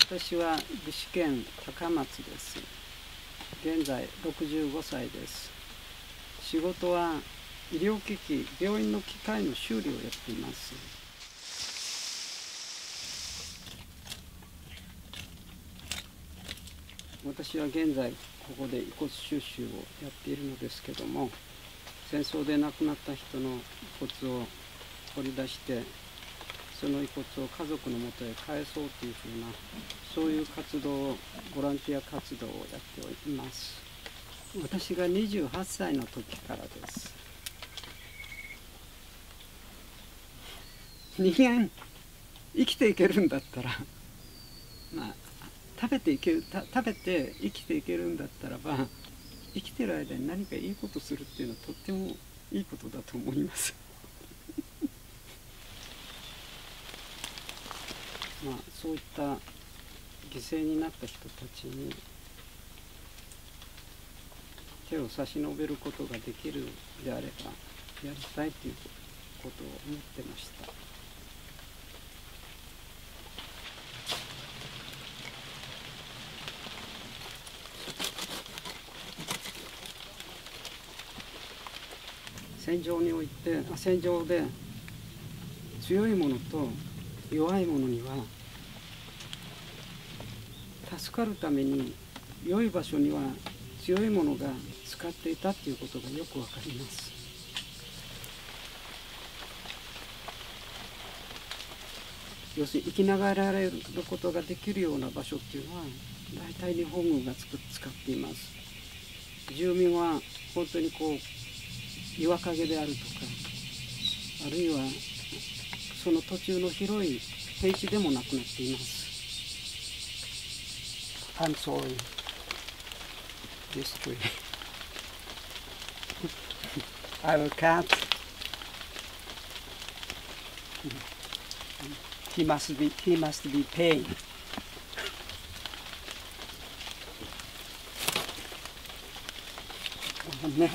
私は具志堅高松です。現在65歳です。仕事は医療機器、病院の機械の修理をやっています。私は現在ここで遺骨収集をやっているのですけども、戦争で亡くなった人の遺骨を掘り出して、その遺骨を家族のもとへ返そうというふうな、そういう活動を、ボランティア活動をやっております。私が28歳の時からです。人間生きていけるんだったら、食べて生きていけるんだったらば、生きてる間に何かいいことするっていうのはとってもいいことだと思います。そういった犠牲になった人たちに手を差し伸べることができるであればやりたいということを思ってました。戦場で強い者と弱い者には助かるために良い場所には強い者が使っていたということがよくわかります。要するに生きながられることができるような場所っていうのは大体日本軍が使っています。住民は本当に岩陰であるとか、あるいはその途中の広い平地でもなくなっています。I'm sorry. This tree. I will cut. He must be pain. ね。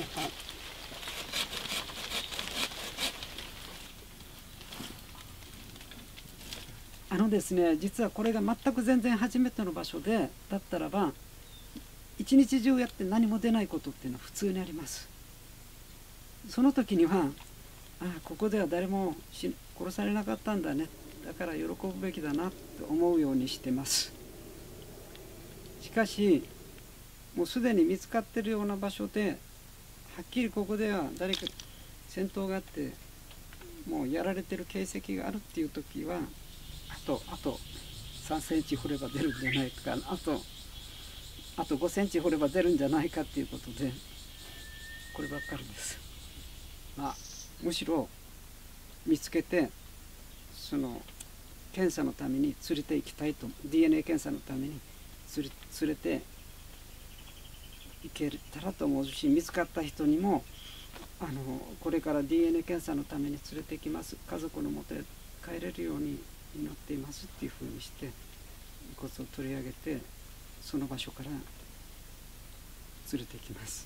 ですね、実はこれが全く全然初めての場所でだったらば、一日中やって何も出ないことっていうのは普通にあります。その時には、ここでは誰も殺されなかったんだね、だから喜ぶべきだなと思うようにしてます。しかしもうすでに見つかっているような場所で、はっきりここでは誰か戦闘があってもうやられてる形跡があるっていう時は、あと3センチ掘れば出るんじゃないか、あと5センチ掘れば出るんじゃないかっていうことで、こればっかりです。むしろ見つけて、その検査のために連れて行きたいと、 DNA 検査のために連れて行けたらと思うし、見つかった人にもこれから DNA 検査のために連れてきます、家族のもとへ帰れるように祈っていますっていうふうにして遺骨を取り上げて、その場所から連れてきます。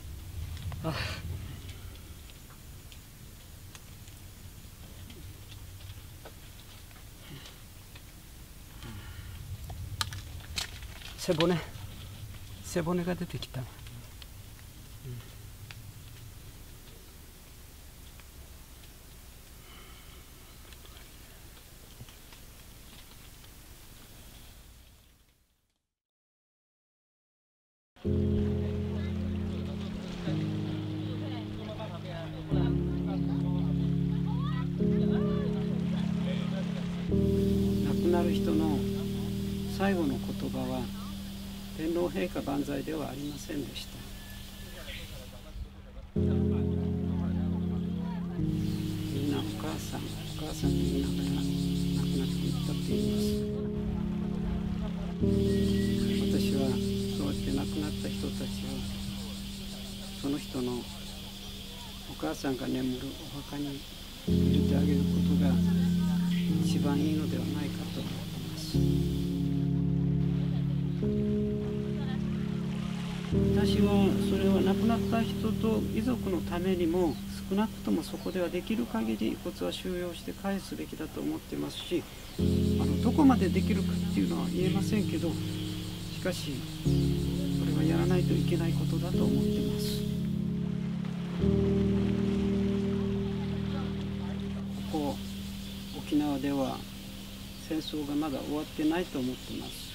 背骨が出てきた。亡くなる人の最後の言葉は天皇陛下万歳ではありませんでした。みんなお母さんと言いながら亡くなっていったと言います。私はそうやって亡くなった人たちを、その人のお母さんが眠るお墓に入れてあげることが一番いいのではないかと思っています。私はそれは亡くなった人と遺族のためにも少なくともそこではできる限り遺骨は収容して返すべきだと思ってますし、どこまでできるかっていうのは言えませんけど、しかしそれはやらないといけないことだと思ってます。ここ沖縄では戦争がまだ終わってないと思ってます。